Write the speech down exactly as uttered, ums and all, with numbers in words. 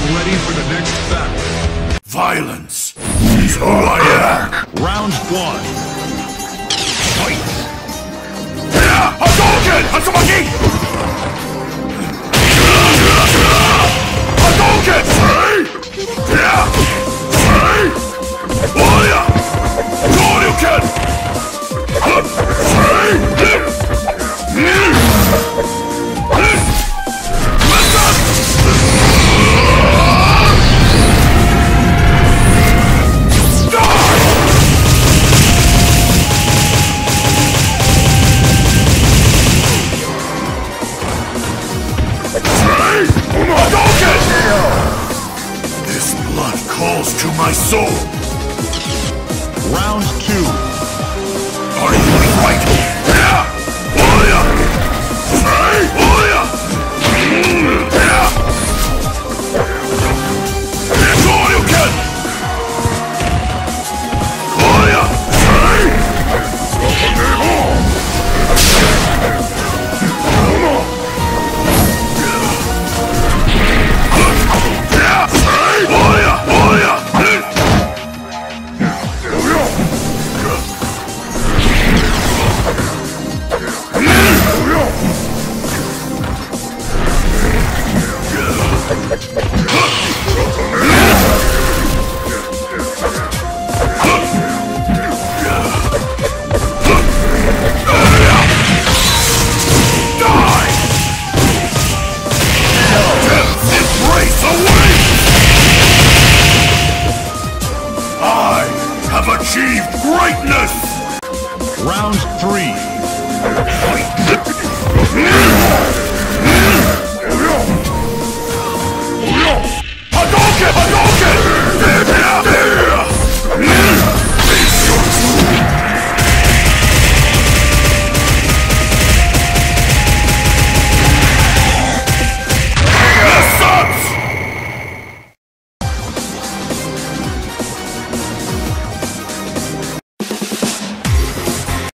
ready for the next battle. Violence is who I am. Round one. Fight! Hadouken! Hatsumaki! Hadouken! Warrior! Shoryuken! This blood calls to my soul. Round two. Are you ready to fight? Warrior! Warrior! Shoryuken! Warrior! Achieved greatness! Round three.